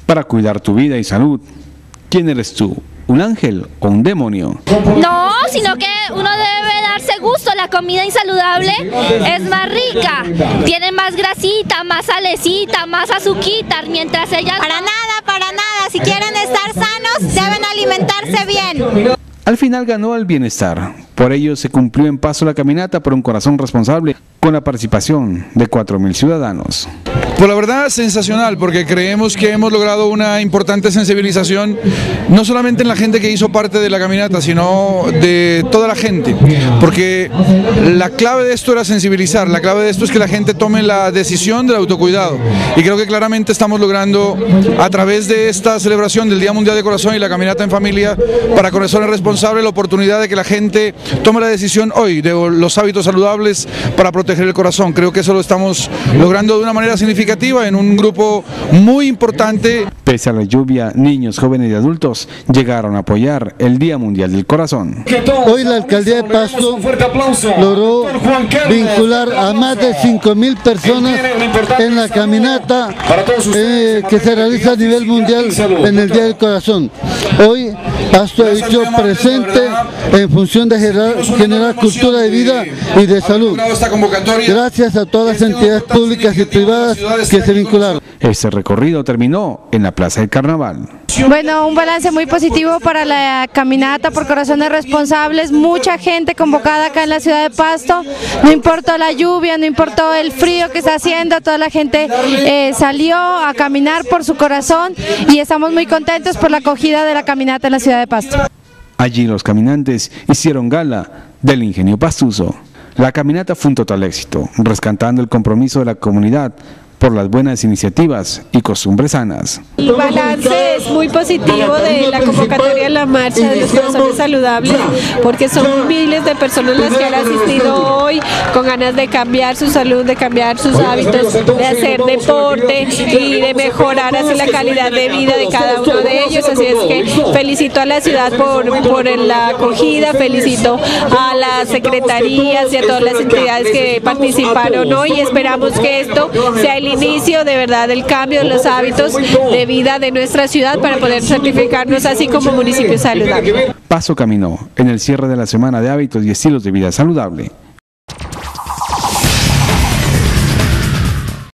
para cuidar tu vida y salud. ¿Quién eres tú? ¿Un ángel o un demonio? No, sino que uno debe darse gusto. La comida insaludable es más rica, tiene más grasita, más salecita, más azuquita, mientras ella... Para nada, si quieren estar sanos deben alimentarse bien. Al final ganó el bienestar. Por ello se cumplió en Pasto la caminata por un corazón responsable, con la participación de 4.000 ciudadanos. Pues la verdad sensacional, porque creemos que hemos logrado una importante sensibilización, no solamente en la gente que hizo parte de la caminata, sino de toda la gente, porque la clave de esto era sensibilizar, la clave de esto es que la gente tome la decisión del autocuidado, y creo que claramente estamos logrando, a través de esta celebración del Día Mundial del Corazón y la caminata en familia para corazones responsables, la oportunidad de que la gente tome la decisión hoy de los hábitos saludables para proteger el corazón. Creo que eso lo estamos logrando de una manera significativa en un grupo muy importante. Pese a la lluvia, niños, jóvenes y adultos llegaron a apoyar el Día Mundial del Corazón. Hoy la Alcaldía de Pasto logró vincular a más de 5.000 personas en la caminata que se realiza a nivel mundial en el Día del Corazón. Hoy Pasto ha hecho presente en función de generar cultura de vida y de salud. Gracias a todas las entidades públicas y privadas que se vincularon. Este recorrido terminó en la Plaza del Carnaval. Bueno, un balance muy positivo para la caminata por corazones responsables, mucha gente convocada acá en la ciudad de Pasto, no importó la lluvia, no importó el frío que está haciendo, toda la gente salió a caminar por su corazón y estamos muy contentos por la acogida de la caminata en la ciudad de Pasto. Allí los caminantes hicieron gala del ingenio pastuso. La caminata fue un total éxito, rescatando el compromiso de la comunidad por las buenas iniciativas y costumbres sanas. El balance es muy positivo de la convocatoria a la marcha de los corazones saludables, porque son miles de personas las que han asistido hoy con ganas de cambiar su salud, de cambiar sus hábitos, de hacer deporte y de mejorar así la calidad de vida de cada uno de ellos. Así es que felicito a la ciudad por la acogida, felicito a las secretarías y a todas las entidades que participaron hoy y esperamos que esto sea el inicio de verdad del cambio de los hábitos de vida de nuestra ciudad para poder certificarnos así como municipio saludable. Pasto caminó en el cierre de la Semana de Hábitos y Estilos de Vida Saludable.